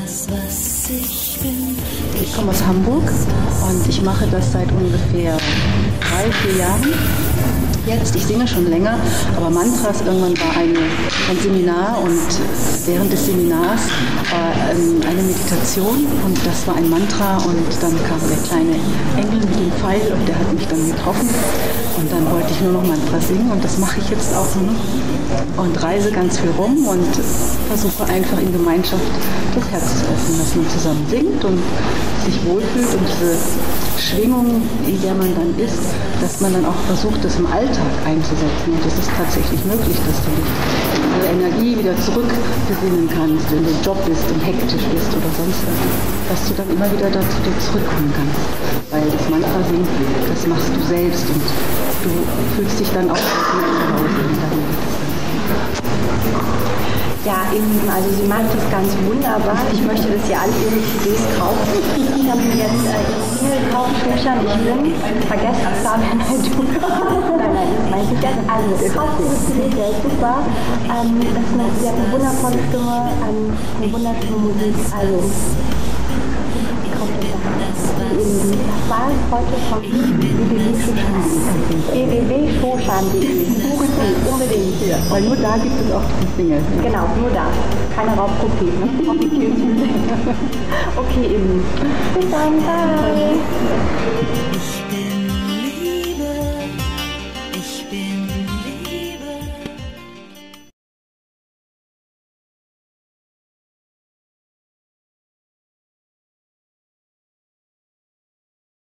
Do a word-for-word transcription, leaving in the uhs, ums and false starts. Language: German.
Ich komme aus Hamburg und ich mache das seit ungefähr drei, vier Jahren. Jetzt, ich singe schon länger, aber Mantras, irgendwann war eine, ein Seminar und während des Seminars war ähm, eine Meditation und das war ein Mantra und dann kam der kleine Engel mit dem Pfeil und der hat mich dann getroffen und dann wollte ich nur noch Mantra singen und das mache ich jetzt auch nur noch und reise ganz viel rum und versuche einfach in Gemeinschaft das Herz zu öffnen, dass man zusammen singt und sich wohlfühlt und diese Schwingung, in der man dann ist, dass man dann auch versucht, das im Alltag einzusetzen. Und es ist tatsächlich möglich, dass du dich in diese Energie wieder zurückbesinnen kannst, wenn du im Job bist und hektisch bist oder sonst was, dass du dann immer wieder dazu zurückkommen kannst. Weil das Mantra singen, das machst du selbst und du fühlst dich dann auch zu Hause in deinem Ja, eben, also sie macht das ganz wunderbar. Ich möchte, dass ihr alle ihre C Ds kaufen. Ich habe mir jetzt äh, ihre Single gekauft, Zustand, ich bin. Vergesst das da, wenn du. Nein, nein, das meine ich nicht. Also, kauft ihre C D, der ist super. Ähm, das ist eine, sie hat eine wundervolle Stimme, ähm, eine wunderschöne Musik. Also, kauft euch das. Das war es heute von w w w punkt shoshan punkt de. Suchen Sie unbedingt. Ja, weil nur da gibt es auch die Single. Genau, nur da. Keine Raubkopie. Ne? Okay, eben. Bis dann. Bye.